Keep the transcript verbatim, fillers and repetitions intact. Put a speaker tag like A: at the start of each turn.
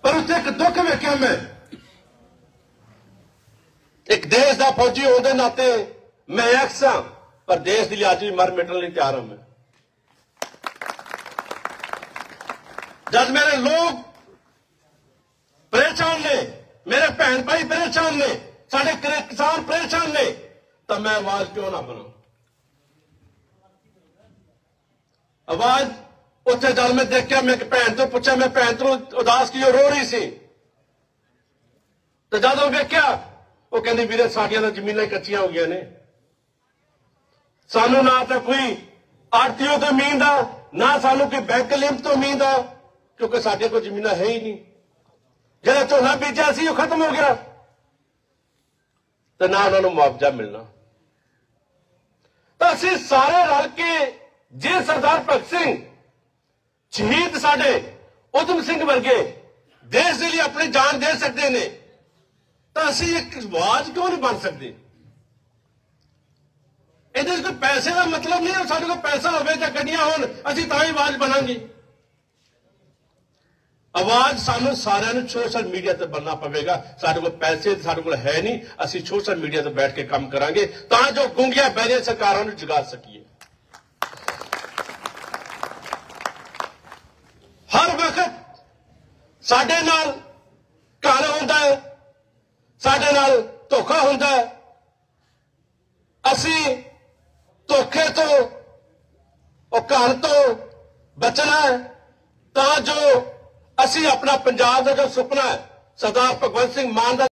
A: पर उत्थे एक दुख वेख्या मैं, एक देश का फौजी होने के नाते मैं एक्स हाँ, पर देश के लिए अज भी मर मिटन लिए तैयार हूं मैं। जब मेरे लोग परेशान ने, मेरे भैन भाई परेशान ने, साडे किसान परेशान ने, तो मैं आवाज क्यों ना बनाऊं? आवाज उत्थे जल मैं देखा, मैं भैन तो पूछा, मैं भैन तो उदास की रो रही सी, तो जब वेख्या वो कहती वीरे साडियां तां जमीनां कच्चियां हो गई ने, सानू ना तो कोई आड़तीओ तो उम्मीद आ, ना सानू कोई बैंक लिमिट तो उम्मीद आ, क्योंकि साडे कोल जमीनां है ही नहीं। जिहड़ा झोना बीजा सी वो खत्म हो गया, तो ना उन्होंने मुआवजा मिलना। तो असीं सारे रल के जे सरदार भगत सिंह शहीद साडे उधम सिंह वर्गे देश के लिए अपनी जान दे सकते हैं, तो असीं एक आवाज क्यों नहीं बन सकते? ਇਹਦੇ कोई पैसे का मतलब नहीं है, साडे कोल पैसा होवे जां गड्डियां होण असीं तां ही आवाज बनांगे। आवाज सानू सारिਆਂ ਨੂੰ सोशल मीडिया ਤੇ बनना पवेगा। साडे कोल पैसे साडे कोल है नहीं, असीं सोशल मीडिया ਤੇ बैठ के काम करांगे तां जो गुंगिया बहरिया सरकारां ਨੂੰ जगा सकीए। हर वक्त साडे नाल घाल हुंदा है, साडे नाल धोखा हुंदा है। असीं धोखे तो और घाल तो बचना है, तां जो असीं अपना पंजाब का जो सुपना है सरदार भगवंत सिंह मान का